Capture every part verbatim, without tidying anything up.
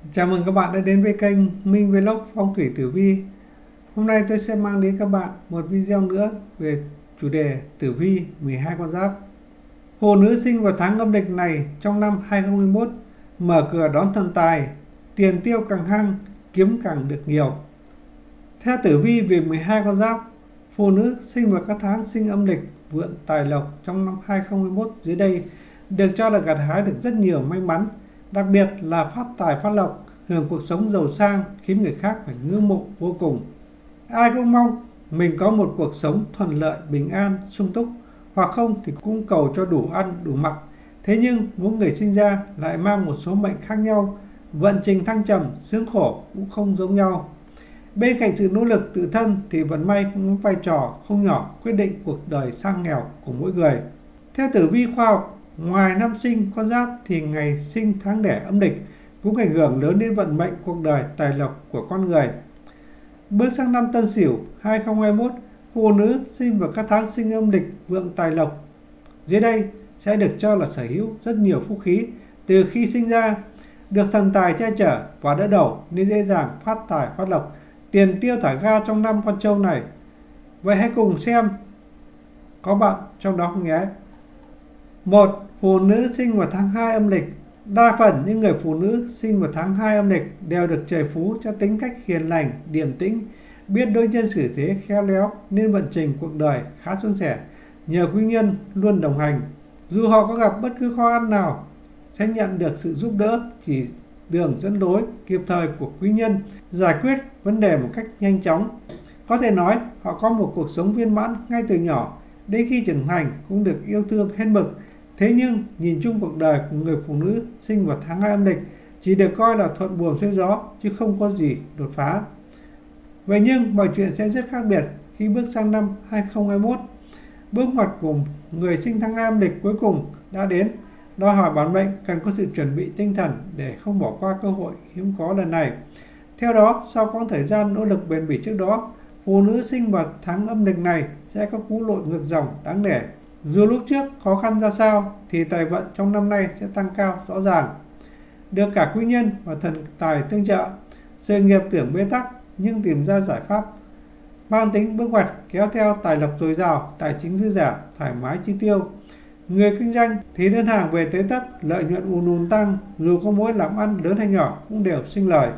Chào mừng các bạn đã đến với kênh Minh Vlog Phong thủy tử vi. Hôm nay tôi sẽ mang đến các bạn một video nữa về chủ đề tử vi mười hai con giáp. Phụ nữ sinh vào tháng âm lịch này trong năm hai không hai mốt mở cửa đón thần tài, tiền tiêu càng hăng, kiếm càng được nhiều. Theo tử vi về mười hai con giáp, phụ nữ sinh vào các tháng sinh âm lịch vượng tài lộc trong năm hai không hai mốt dưới đây được cho là gặt hái được rất nhiều may mắn, đặc biệt là phát tài phát lộc, hưởng cuộc sống giàu sang khiến người khác phải ngưỡng mộ vô cùng. Ai cũng mong mình có một cuộc sống thuận lợi, bình an, sung túc, hoặc không thì cũng cầu cho đủ ăn, đủ mặc. Thế nhưng mỗi người sinh ra lại mang một số mệnh khác nhau, vận trình thăng trầm, sướng khổ cũng không giống nhau. Bên cạnh sự nỗ lực tự thân thì vận may cũng có vai trò không nhỏ quyết định cuộc đời sang nghèo của mỗi người. Theo tử vi khoa học, ngoài năm sinh con giáp thì ngày sinh tháng đẻ âm lịch cũng ảnh hưởng lớn đến vận mệnh cuộc đời tài lộc của con người. Bước sang năm Tân Sửu hai không hai mốt, phụ nữ sinh vào các tháng sinh âm lịch vượng tài lộc dưới đây sẽ được cho là sở hữu rất nhiều phúc khí từ khi sinh ra, được thần tài che chở và đỡ đầu nên dễ dàng phát tài phát lộc, tiền tiêu thả ga trong năm con trâu này. Vậy hãy cùng xem có bạn trong đó không nhé. Một. Phụ nữ sinh vào tháng hai âm lịch. Đa phần những người phụ nữ sinh vào tháng hai âm lịch đều được trời phú cho tính cách hiền lành, điềm tĩnh, biết đối nhân xử thế khéo léo nên vận trình cuộc đời khá suôn sẻ, nhờ quý nhân luôn đồng hành. Dù họ có gặp bất cứ khó khăn nào sẽ nhận được sự giúp đỡ, chỉ đường dẫn lối kịp thời của quý nhân, giải quyết vấn đề một cách nhanh chóng. Có thể nói họ có một cuộc sống viên mãn ngay từ nhỏ, đến khi trưởng thành cũng được yêu thương hết mực. Thế nhưng nhìn chung cuộc đời của người phụ nữ sinh vào tháng hai âm lịch chỉ được coi là thuận buồm xuôi gió chứ không có gì đột phá. Vậy nhưng mọi chuyện sẽ rất khác biệt khi bước sang năm hai không hai mốt. Bước ngoặt của người sinh tháng hai âm lịch cuối cùng đã đến, đòi hỏi bản mệnh cần có sự chuẩn bị tinh thần để không bỏ qua cơ hội hiếm có lần này. Theo đó, sau quãng thời gian nỗ lực bền bỉ trước đó, phụ nữ sinh vào tháng âm lịch này sẽ có cú lội ngược dòng đáng nể. Dù lúc trước khó khăn ra sao thì tài vận trong năm nay sẽ tăng cao rõ ràng. Được cả quý nhân và thần tài tương trợ, sự nghiệp tưởng bế tắc nhưng tìm ra giải pháp mang tính bước ngoặt, kéo theo tài lộc dồi dào, tài chính dư dả, thoải mái chi tiêu. Người kinh doanh thì đơn hàng về tới tấp, lợi nhuận ùn ùn tăng, dù có mối làm ăn lớn hay nhỏ cũng đều sinh lời.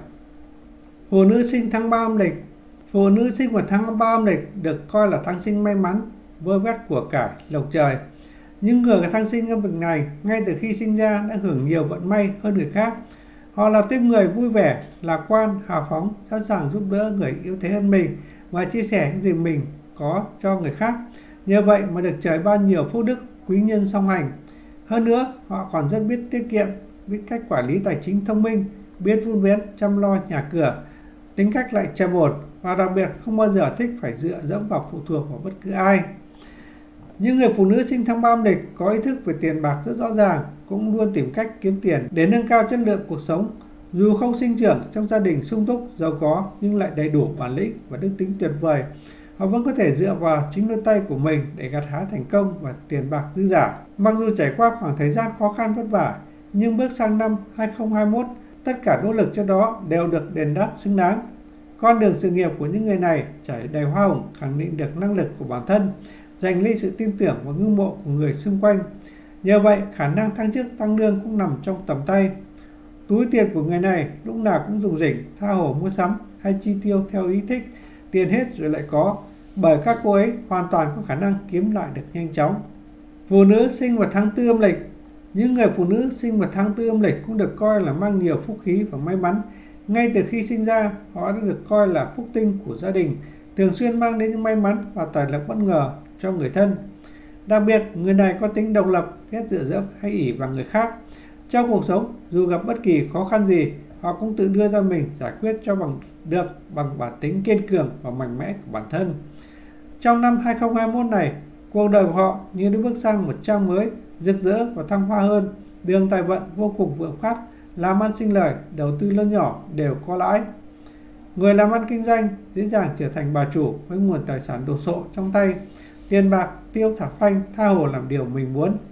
Phụ nữ sinh tháng ba âm lịch. Phụ nữ sinh vào tháng ba âm lịch được coi là tháng sinh may mắn, vơ vét của cải lộc trời. Những người tháng sinh âm lịch này ngay từ khi sinh ra đã hưởng nhiều vận may hơn người khác. Họ là tiếp người vui vẻ, lạc quan, hào phóng, sẵn sàng giúp đỡ người yếu thế hơn mình và chia sẻ những gì mình có cho người khác. Nhờ vậy mà được trời ban nhiều phúc đức, quý nhân song hành. Hơn nữa, họ còn rất biết tiết kiệm, biết cách quản lý tài chính thông minh, biết vun vén chăm lo nhà cửa, tính cách lại trầm ổn và đặc biệt không bao giờ thích phải dựa dẫm vào phụ thuộc vào bất cứ ai. Những người phụ nữ sinh tháng ba âm lịch có ý thức về tiền bạc rất rõ ràng, cũng luôn tìm cách kiếm tiền để nâng cao chất lượng cuộc sống. Dù không sinh trưởng trong gia đình sung túc, giàu có nhưng lại đầy đủ bản lĩnh và đức tính tuyệt vời, họ vẫn có thể dựa vào chính đôi tay của mình để gặt hái thành công và tiền bạc dư dả. Mặc dù trải qua khoảng thời gian khó khăn vất vả, nhưng bước sang năm hai không hai mốt, tất cả nỗ lực cho đó đều được đền đáp xứng đáng. Con đường sự nghiệp của những người này trải đầy hoa hồng, khẳng định được năng lực của bản thân, giành lấy sự tin tưởng và ngưỡng mộ của người xung quanh. Nhờ vậy, khả năng thăng chức tăng lương cũng nằm trong tầm tay. Túi tiền của người này lúc nào cũng rủng rỉnh, tha hồ mua sắm hay chi tiêu theo ý thích, tiền hết rồi lại có, bởi các cô ấy hoàn toàn có khả năng kiếm lại được nhanh chóng. Phụ nữ sinh vào tháng tư âm lịch. Những người phụ nữ sinh vào tháng tư âm lịch cũng được coi là mang nhiều phúc khí và may mắn. Ngay từ khi sinh ra, họ đã được coi là phúc tinh của gia đình, thường xuyên mang đến những may mắn và tài lộc bất ngờ cho người thân. Đặc biệt, người này có tính độc lập, ghét dựa dẫm hay ỷ vào người khác. Trong cuộc sống, dù gặp bất kỳ khó khăn gì, họ cũng tự đưa ra mình giải quyết cho bằng được bằng bản tính kiên cường và mạnh mẽ của bản thân. Trong năm hai không hai mốt này, cuộc đời của họ như đã bước sang một trang mới, rực rỡ và thăng hoa hơn. Đường tài vận vô cùng vượng phát, làm ăn sinh lời, đầu tư lớn nhỏ đều có lãi. Người làm ăn kinh doanh dễ dàng trở thành bà chủ với nguồn tài sản đồ sộ trong tay, tiền bạc tiêu thả phanh, tha hồ làm điều mình muốn.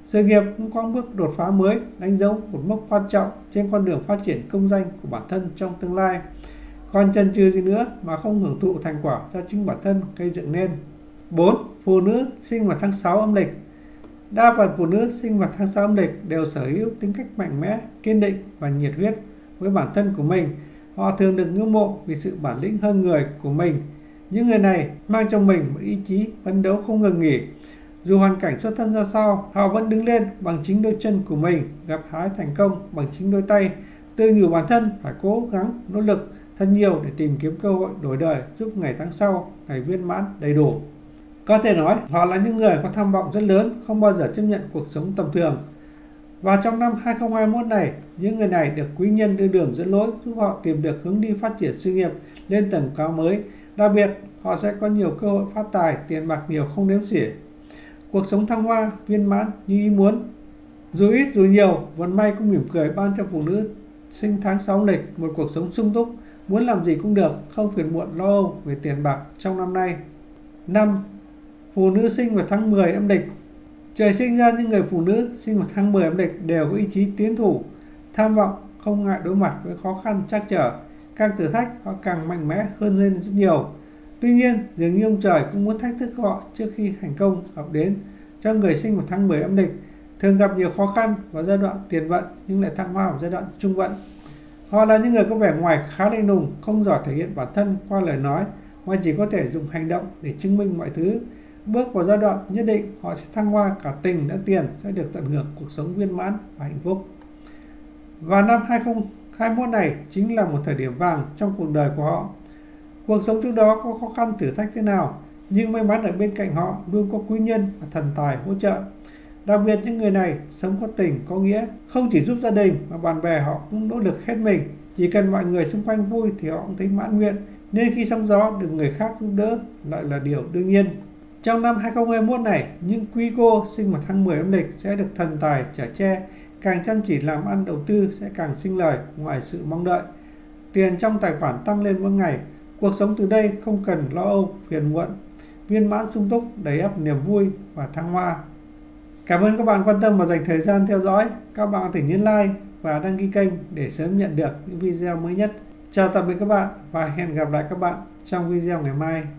Sự nghiệp cũng có bước đột phá mới, đánh dấu một mốc quan trọng trên con đường phát triển công danh của bản thân trong tương lai. Còn chần chừ gì nữa mà không hưởng thụ thành quả do chính bản thân gây dựng nên. bốn. Phụ nữ sinh vào tháng sáu âm lịch. Đa phần phụ nữ sinh vào tháng sáu âm lịch đều sở hữu tính cách mạnh mẽ, kiên định và nhiệt huyết với bản thân của mình. Họ thường được ngưỡng mộ vì sự bản lĩnh hơn người của mình. Những người này mang trong mình một ý chí phấn đấu không ngừng nghỉ. Dù hoàn cảnh xuất thân ra sao, họ vẫn đứng lên bằng chính đôi chân của mình, gặt hái thành công bằng chính đôi tay, tự nhủ bản thân phải cố gắng, nỗ lực thật nhiều để tìm kiếm cơ hội đổi đời, giúp ngày tháng sau ngày viên mãn đầy đủ. Có thể nói, họ là những người có tham vọng rất lớn, không bao giờ chấp nhận cuộc sống tầm thường. Và trong năm hai không hai mốt này, những người này được quý nhân đưa đường dẫn lối, giúp họ tìm được hướng đi phát triển sự nghiệp lên tầm cao mới. Đặc biệt, họ sẽ có nhiều cơ hội phát tài, tiền bạc nhiều không đếm xuể. Cuộc sống thăng hoa, viên mãn như ý muốn. Dù ít dù nhiều, vận may cũng mỉm cười ban cho phụ nữ sinh tháng sáu âm lịch một cuộc sống sung túc, muốn làm gì cũng được, không phiền muộn lo âu về tiền bạc trong năm nay. năm. Phụ nữ sinh vào tháng mười âm lịch. Trời sinh ra những người phụ nữ sinh vào tháng mười âm lịch đều có ý chí tiến thủ, tham vọng, không ngại đối mặt với khó khăn trắc trở. Càng thử thách họ càng mạnh mẽ hơn lên rất nhiều. Tuy nhiên, dường như ông trời cũng muốn thách thức họ trước khi thành công ập đến. Cho người sinh vào tháng mười âm lịch thường gặp nhiều khó khăn vào giai đoạn tiền vận nhưng lại thăng hoa vào giai đoạn trung vận. Họ là những người có vẻ ngoài khá lạnh lùng, không giỏi thể hiện bản thân qua lời nói mà chỉ có thể dùng hành động để chứng minh mọi thứ. Bước vào giai đoạn nhất định, họ sẽ thăng hoa cả tình lẫn tiền, sẽ được tận hưởng cuộc sống viên mãn và hạnh phúc. Và năm hai không hai mốt này chính là một thời điểm vàng trong cuộc đời của họ. Cuộc sống trước đó có khó khăn thử thách thế nào, nhưng may mắn ở bên cạnh họ luôn có quý nhân và thần tài hỗ trợ. Đặc biệt những người này sống có tình, có nghĩa, không chỉ giúp gia đình mà bạn bè họ cũng nỗ lực hết mình. Chỉ cần mọi người xung quanh vui thì họ cũng thấy mãn nguyện, nên khi sóng gió được người khác giúp đỡ lại là điều đương nhiên. Trong năm hai không hai mốt này, những quý cô sinh vào tháng mười âm lịch sẽ được thần tài chở che, càng chăm chỉ làm ăn đầu tư sẽ càng sinh lời ngoài sự mong đợi. Tiền trong tài khoản tăng lên mỗi ngày, cuộc sống từ đây không cần lo âu, phiền muộn, viên mãn sung túc, đầy ắp niềm vui và thăng hoa. Cảm ơn các bạn quan tâm và dành thời gian theo dõi. Các bạn có thể nhấn like và đăng ký kênh để sớm nhận được những video mới nhất. Chào tạm biệt các bạn và hẹn gặp lại các bạn trong video ngày mai.